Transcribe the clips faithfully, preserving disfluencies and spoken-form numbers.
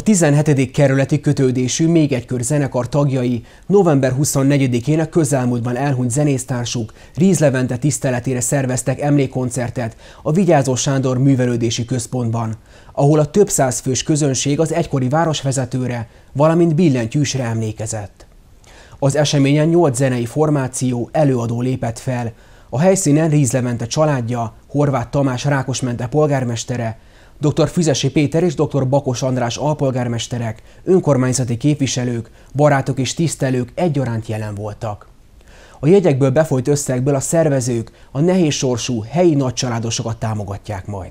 tizenhetedik kerületi kötődésű Még egy kör zenekar tagjai november huszonnegyedikén a közelmúltban elhunyt zenésztársuk Ríz Levente tiszteletére szerveztek emlékkoncertet a Vigyázó Sándor Művelődési Központban, ahol a több száz fős közönség az egykori városvezetőre, valamint billentyűsre emlékezett. Az eseményen nyolc zenei formáció, előadó lépett fel. A helyszínen Ríz Levente családja, Horváth Tamás Rákosmente polgármestere, dr. Füzesi Péter és dr. Bakos András alpolgármesterek, önkormányzati képviselők, barátok és tisztelők egyaránt jelen voltak. A jegyekből befolyt összegből a szervezők a nehéz sorsú helyi nagycsaládosokat támogatják majd.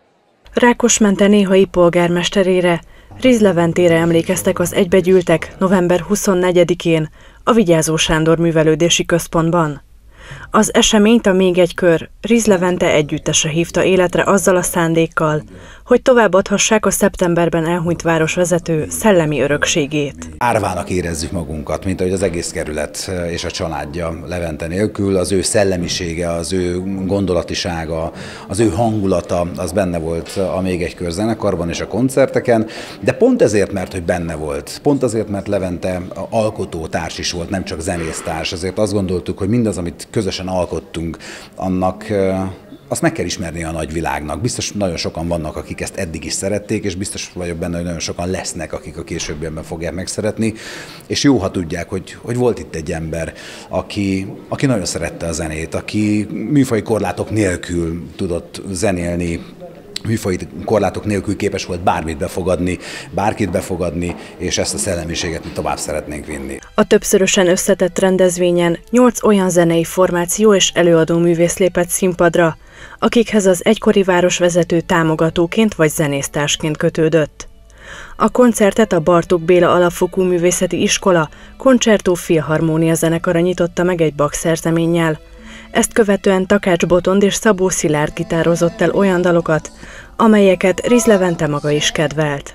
Rákosmente néhai polgármesterére, Ríz Leventére emlékeztek az egybegyűltek november huszonnegyedikén a Vigyázó Sándor Művelődési Központban. Az eseményt a Még egy kör Ríz Levente együttese hívta életre azzal a szándékkal, hogy továbbadhassák a szeptemberben elhunyt városvezető szellemi örökségét. Árvának érezzük magunkat, mint ahogy az egész kerület és a családja Levente nélkül. Az ő szellemisége, az ő gondolatisága, az ő hangulata, az benne volt a Még egy kör zenekarban és a koncerteken, de pont ezért, mert hogy benne volt, pont azért, mert Levente alkotótárs is volt, nem csak zenésztárs, azért azt gondoltuk, hogy mindaz, amit közösen alkottunk, annak azt meg kell ismerni a nagyvilágnak. Biztos nagyon sokan vannak, akik ezt eddig is szerették, és biztos vagyok benne, hogy nagyon sokan lesznek, akik a későbbiekben fogják megszeretni. És jó, ha tudják, hogy, hogy volt itt egy ember, aki, aki nagyon szerette a zenét, aki műfaji korlátok nélkül tudott zenélni, műfaji korlátok nélkül képes volt bármit befogadni, bárkit befogadni, és ezt a szellemiséget mi tovább szeretnénk vinni. A többszörösen összetett rendezvényen nyolc olyan zenei formáció és előadó művész lépett színpadra, akikhez az egykori városvezető támogatóként vagy zenésztársként kötődött. A koncertet a Bartók Béla Alapfokú Művészeti Iskola Concerto Filharmonia zenekara nyitotta meg egy Bach szerzeménnyel. Ezt követően Takács Botond és Szabó Szilárd gitározott el olyan dalokat, amelyeket Ríz Levente maga is kedvelt.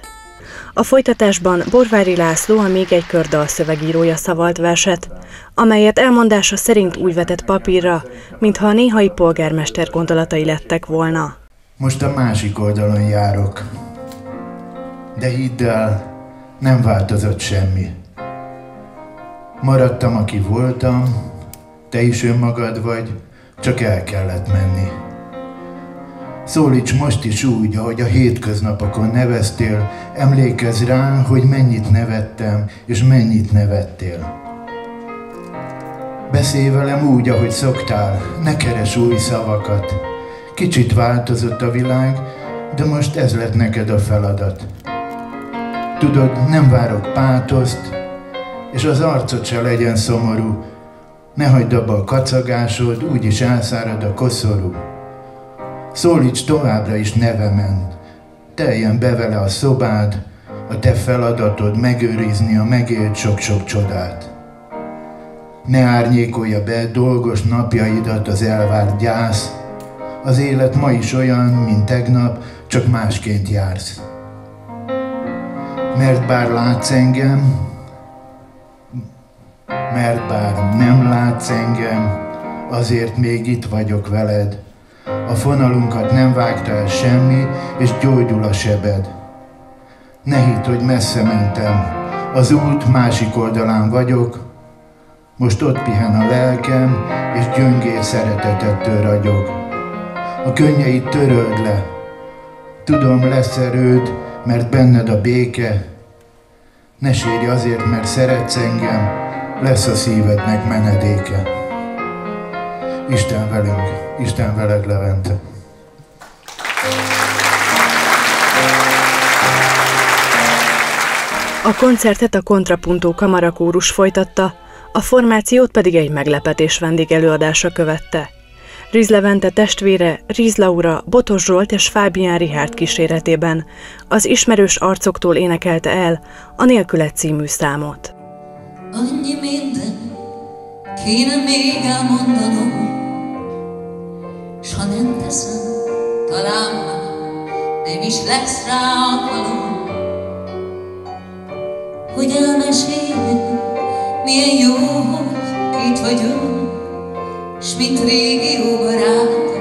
A folytatásban Borvári László, a Még egy kör dalszövegírója szavalt verset, amelyet elmondása szerint úgy vetett papírra, mintha a néhai polgármester gondolatai lettek volna. Most a másik oldalon járok, de hidd el, nem változott semmi. Maradtam, aki voltam, te is önmagad vagy, csak el kellett menni. Szólíts most is úgy, ahogy a hétköznapokon neveztél, emlékezz rá, hogy mennyit nevettem, és mennyit nevettél. Beszélj velem úgy, ahogy szoktál, ne keres új szavakat. Kicsit változott a világ, de most ez lett neked a feladat. Tudod, nem várok pátoszt, és az arcod se legyen szomorú. Ne hagyd abba a kacagásod, úgyis elszárad a koszorú. Szólíts továbbra is nevemen, teljen be vele a szobád, a te feladatod megőrizni a megélt sok-sok csodát. Ne árnyékolja be dolgos napjaidat az elvárt gyász, az élet ma is olyan, mint tegnap, csak másként jársz. Mert bár látsz engem, mert bár nem látsz engem, azért még itt vagyok veled. A fonalunkat nem vágta el semmi, és gyógyul a sebed. Ne hidd, hogy messze mentem, az út másik oldalán vagyok, most ott pihen a lelkem, és gyöngér szeretetettől ragyog. A könnyeit töröld le, tudom, lesz erőd, mert benned a béke. Ne sírj azért, mert szeretsz engem, lesz a szívednek menedéke. Isten velünk, Isten veled, Levente. A koncertet a Kontrapuntó kamarakórus folytatta, a formációt pedig egy meglepetés vendégelőadása követte. Ríz Levente testvére, Ríz Laura, Botos Zsolt és Fábián Richárd kíséretében az ismerős arcoktól énekelte el a Nélküled című számot. Annyi minden kéne még elmondanom, s ha nem teszem, talán már nem is lesz rá alkalom, hogy elmeséljük, milyen jó, hogy itt vagyunk, s mint régi jó barátok,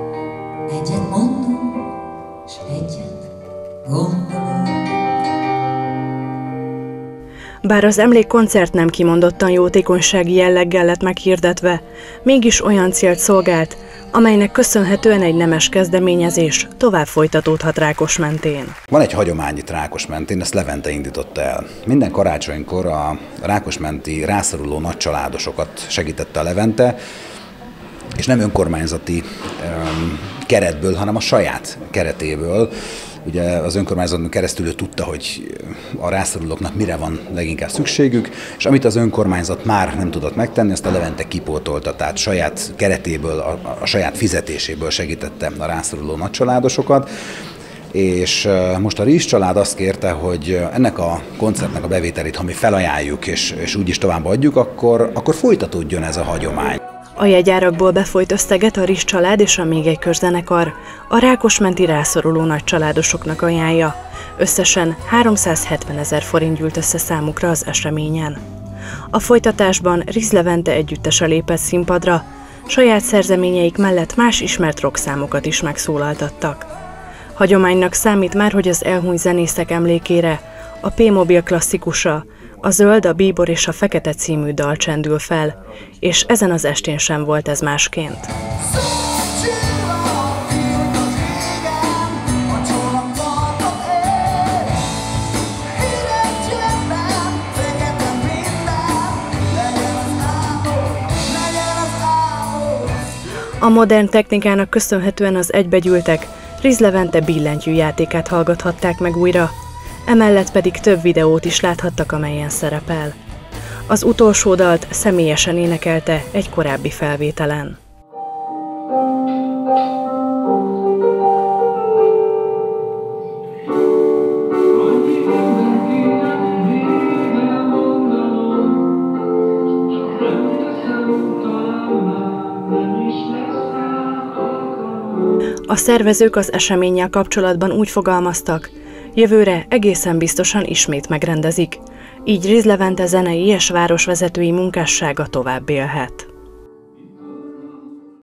egyet mondunk, s egyet gondolunk. Bár az emlékkoncert nem kimondottan jótékonysági jelleggel lett meghirdetve, mégis olyan célt szolgált, amelynek köszönhetően egy nemes kezdeményezés tovább folytatódhat Rákosmentén. Van egy hagyomány itt Rákosmentén, ezt Levente indította el. Minden karácsonykor a rákosmenti rászoruló nagycsaládosokat segítette a Levente, és nem önkormányzati um, keretből, hanem a saját keretéből. Ugye az önkormányzaton keresztül ő tudta, hogy a rászorulóknak mire van leginkább szükségük, és amit az önkormányzat már nem tudott megtenni, azt a Levente kipótolta, tehát saját keretéből, a, a saját fizetéséből segítette a rászoruló nagycsaládosokat. És most a Ries család azt kérte, hogy ennek a koncertnek a bevételét, ha mi felajánljuk és, és úgyis tovább adjuk, akkor, akkor folytatódjon ez a hagyomány. A jegyárakból befolyt összeget a Ries család és a Még egy kör zenekar a rákosmenti rászoruló nagycsaládosoknak ajánlja. Összesen háromszázhetvenezer forint gyűlt össze számukra az eseményen. A folytatásban Ries Levente együttese lépett színpadra, saját szerzeményeik mellett más ismert rockszámokat is megszólaltattak. Hagyománynak számít már, hogy az elhunyt zenészek emlékére a P-mobil klasszikusa, a Zöld, a Bíbor és a Fekete című dal csendül fel, és ezen az estén sem volt ez másként. A modern technikának köszönhetően az egybegyűltek Ries Levente billentyű játékát hallgathatták meg újra, emellett pedig több videót is láthattak, amelyen szerepel. Az utolsó dalt személyesen énekelte egy korábbi felvételen. A szervezők az eseménnyel kapcsolatban úgy fogalmaztak, jövőre egészen biztosan ismét megrendezik, így Ries Levente zenei és városvezetői munkássága tovább élhet.